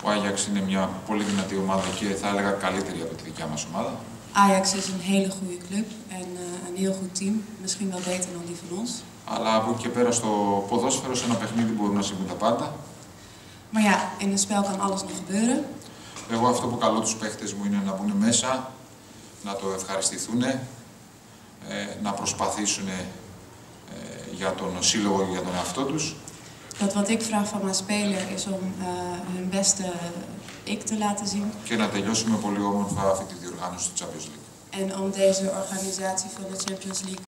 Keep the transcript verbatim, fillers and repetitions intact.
Ajax είναι μια πολύ δυνατή ομάδα και θα έλεγα καλύτερη από τη δικιά μας ομάδα. Ajax is een hele goede club en uh, een heel goed team, misschien wel beter dan die van ons. Αλλά από εκεί και πέρα στο ποδόσφαιρο, σε ένα παιχνίδι μπορούν να συμβούν τα πάντα. Maar ja, in een spel kan alles nog gebeuren. Εγώ αυτό που καλώ τους παίχτες μου είναι να μπουν μέσα, να το ευχαριστηθούν, ε, να προσπαθήσουν ε, για τον σύλλογο και για τον εαυτό τους. Dat wat ik vraag van mijn speler is om uh, hun beste ik te laten zien. Και να τελειώσουμε πολύ όμορφα αυτή τη διοργάνωση του Champions League. En om deze organisatie van de Champions League